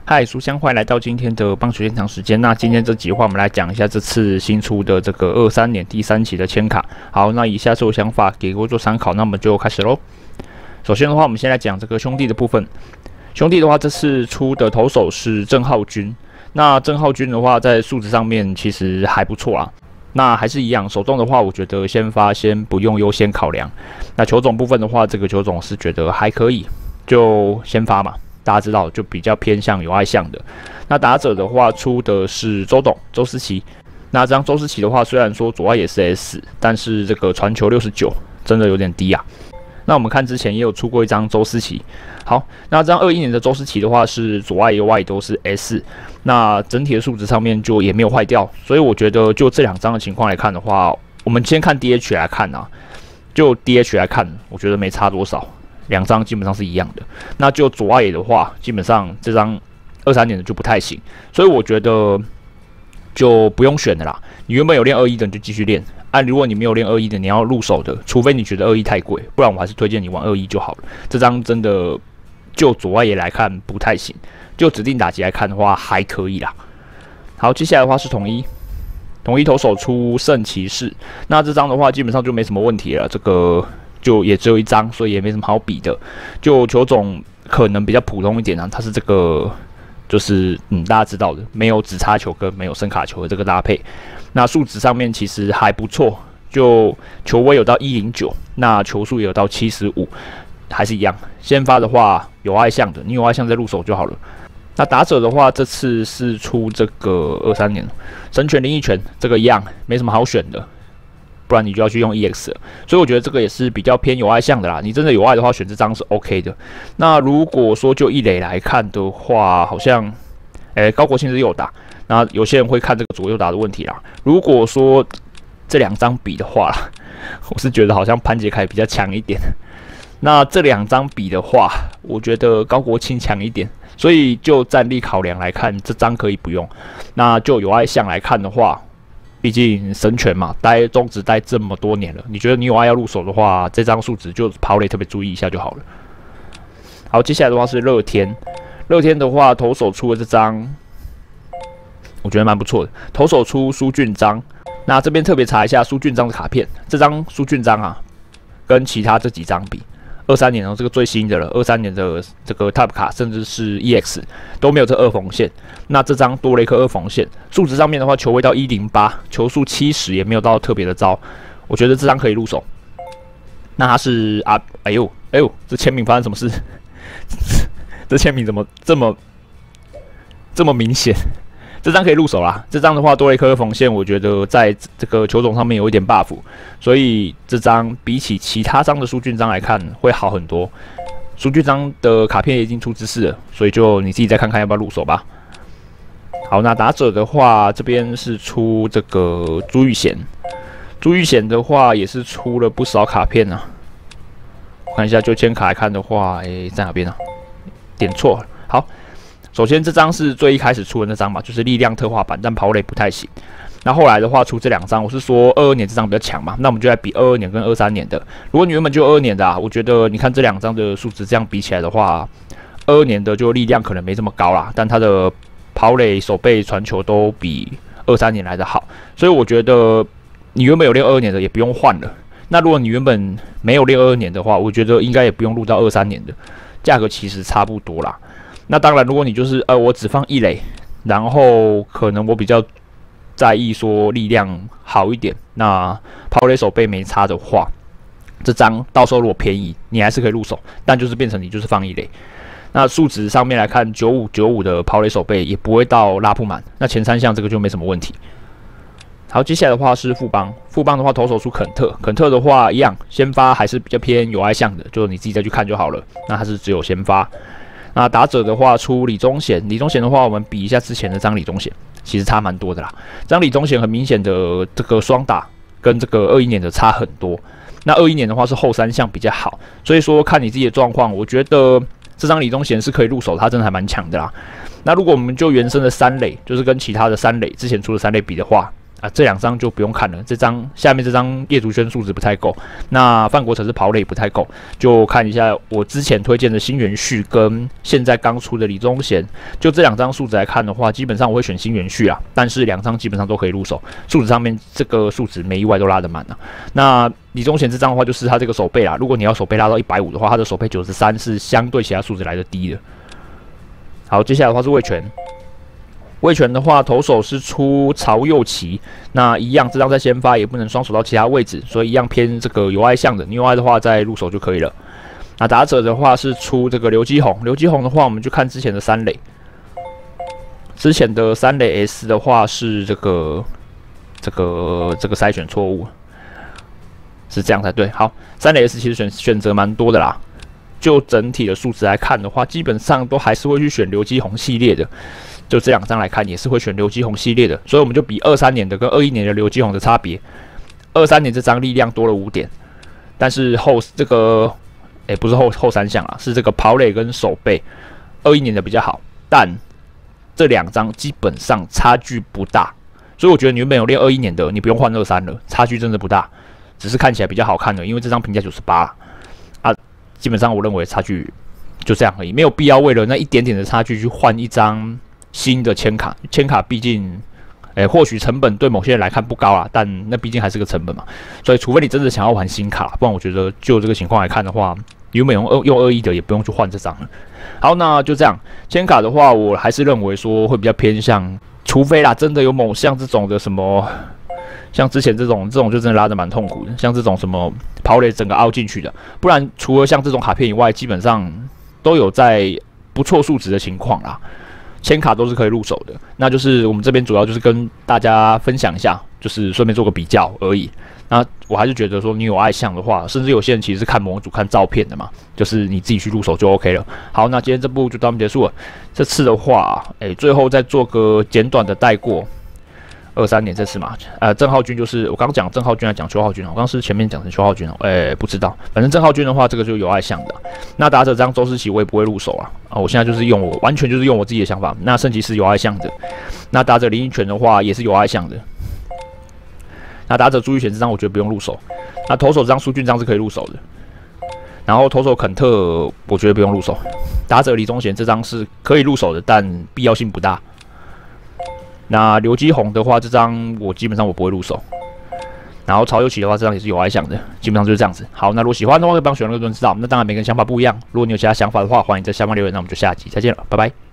嗨，书香，欢迎来到今天的棒球现场时间。那今天这集的话，我们来讲一下这次新出的这个23年第3期的签卡。好，那以下是我想法，给各位做参考。那我们就开始喽。首先的话，我们先来讲这个兄弟的部分。兄弟的话，这次出的投手是郑浩均。那郑浩均的话，在数值上面其实还不错啦。那还是一样，手中的话，我觉得先发先不用优先考量。那球种部分的话，这个球种是觉得还可以，就先发嘛。大家知道，就比较偏向有爱向的。那打者的话，出的是周思齐。那这张周思齐的话，虽然说左外也是 S， 但是这个传球69真的有点低啊。那我们看之前也有出过一张周思齐。好，那这张21年的周思齐的话，是左外右外都是 S， 那整体的数值上面就也没有坏掉。所以我觉得就这两张的情况来看的话，我们先看 DH 来看啊，就 DH 来看，我觉得没差多少。两张基本上是一样的，那就左外野的话，基本上这张23年的就不太行，所以我觉得就不用选了啦。你原本有练21的，你就继续练。如果你没有练21的，你要入手的，除非你觉得21太贵，不然我还是推荐你玩21就好了。这张真的就左外野来看不太行，就指定打击来看的话还可以啦。好，接下来的话是统一投手出圣骑士，那这张的话基本上就没什么问题了，这个。就也只有一张，所以也没什么好比的。就球种可能比较普通一点啊，它是这个就是大家知道的，没有直插球跟没有伸卡球的这个搭配。那数值上面其实还不错，就球威有到109，那球速也有到75，还是一样。先发的话有爱向的，你有爱向再入手就好了。那打者的话，这次是出这个23年神权林奕泉，这个一样没什么好选的。不然你就要去用 EX 了，所以我觉得这个也是比较偏有爱向的啦。你真的有爱的话，选这张是 OK 的。那如果说就一垒来看的话，好像，高国庆是右打，那有些人会看这个左右打的问题啦。如果说这两张比的话啦，我是觉得好像潘杰凯比较强一点。那这两张比的话，我觉得高国庆强一点，所以就战力考量来看，这张可以不用。那就有爱向来看的话。毕竟神权嘛，中职待这么多年了，你觉得你有爱要入手的话，这张数值就跑垒特别注意一下就好了。好，接下来的话是乐天的话，投手出的这张，我觉得蛮不错的。投手出苏俊章，那这边特别查一下苏俊章的卡片，这张苏俊章啊，跟其他这几张比。23年这个最新的了，23年的这个 Top 卡，甚至是 EX 都没有这2缝线。那这张多了一颗2缝线，数值上面的话，球威到108，球速70，也没有到特别的糟。我觉得这张可以入手。那它是哎呦，这签名发生什么事？这签名怎么这么明显？这张可以入手啦。这张的话多了一颗2缝线，我觉得在这个球种上面有一点 buff， 所以这张比起其他张的苏俊章来看会好很多。苏俊章的卡片已经出知识了，所以就你自己再看看要不要入手吧。好，那打者的话，这边是出这个朱玉贤的话也是出了不少卡片啊。我看一下就签卡来看的话，在哪边啊？点错了。好。首先，这张是最一开始出的那张嘛，就是力量特化版，但跑垒不太行。那后来的话，出这两张，我是说22年这张比较强嘛，那我们就来比22年跟23年的。如果你原本就22年的我觉得你看这两张的数值这样比起来的话，22年的就力量可能没这么高啦，但它的跑垒、手背、传球都比23年来的好，所以我觉得你原本有练22年的也不用换了。那如果你原本没有练22年的话，我觉得应该也不用录到23年的，价格其实差不多啦。那当然，如果你就是我只放1垒，然后可能我比较在意说力量好一点，那跑垒手背没差的话，这张到时候如果便宜，你还是可以入手，但就是变成你就是放1垒。那数值上面来看，95的跑垒手背也不会到拉铺满，那前3项这个就没什么问题。好，接下来的话是富邦的话，投手出肯特的话一样，先发还是比较偏有爱向的，就你自己再去看就好了。那它是只有先发。那打者的话出李宗贤的话，我们比一下之前的张李宗贤，其实差蛮多的啦。张李宗贤很明显的这个双打跟这个21年的差很多。那21年的话是后3项比较好，所以说看你自己的状况，我觉得这张李宗贤是可以入手，他真的还蛮强的啦。那如果我们就原生的3垒，就是跟其他的3垒之前出的3垒比的话， 啊，这2张就不用看了。下面这张叶竹轩数值不太够，那范国成是跑垒不太够，就看一下我之前推荐的新元旭跟现在刚出的李宗贤，就这2张数值来看的话，基本上我会选新元旭啊，但是2张基本上都可以入手，数值上面这个数值没意外都拉得满了。那李宗贤这张的话，就是他这个手背啦，如果你要手背拉到150的话，他的手背93是相对其他数值来的低的。好，接下来的话是味全。味全的话，投手是出曹佑齐，那一样，这张在先发也不能双手到其他位置，所以一样偏这个有爱向的。你有爱的话，再入手就可以了。那打者的话是出这个刘基宏，刘基宏的话，我们就看之前的3垒，之前的3垒 S 的话是这个筛选错误，是这样才对。好，3垒 S 其实选择蛮多的啦。就整体的数值来看的话，基本上都还是会去选刘基宏系列的。就这2张来看，也是会选刘基宏系列的，所以我们就比23年的跟21年的刘基宏的差别。23年这张力量多了5点，但是这个不是后3项啊，是这个跑垒跟手背，21年的比较好，但这2张基本上差距不大，所以我觉得你原本有练21年的，你不用换23了，差距真的不大，只是看起来比较好看的，因为这张评价98啊，基本上我认为差距就这样而已，没有必要为了那一点点的差距去换一张新的签卡。签卡毕竟，或许成本对某些人来看不高啦，但那毕竟还是个成本嘛。所以，除非你真的想要玩新卡，不然我觉得就这个情况来看的话，原本用21的也不用去换这张了。好，那就这样。签卡的话，我还是认为说会比较偏向，除非啦真的有某项这种的什么。像之前这种就真的拉得蛮痛苦的，像这种什么跑垒整个凹进去的，不然除了像这种卡片以外，基本上都有在不错数值的情况啦。签卡都是可以入手的，那就是我们这边主要就是跟大家分享一下，就是顺便做个比较而已。那我还是觉得说，你有爱项的话，甚至有些人其实是看模组、看照片的嘛，就是你自己去入手就 OK 了。好，那今天这部就到这边结束了。这次的话，最后再做个简短的带过。23年这次嘛，郑浩君就是我刚讲郑浩君还讲邱浩君，我刚是前面讲成邱浩君不知道，反正郑浩君的话，这个就有爱项的。那打者这张周思齐我也不会入手啊，我现在就是完全就是用我自己的想法。那圣骑士有爱项的，那打者林奕泉的话也是有爱项的。那打者朱玉贤这张我觉得不用入手，那投手这张苏俊章是可以入手的，然后投手肯特我觉得不用入手，打者李宗贤这张是可以入手的，但必要性不大。那刘基宏的话，这张我基本上我不会入手。然后曹佑齐的话，这张也是有爱项的，基本上就是这样子。好，那如果喜欢的话，可以帮选那个人知道。那当然每个人想法不一样，如果你有其他想法的话，欢迎在下方留言。那我们就下集再见了，拜拜。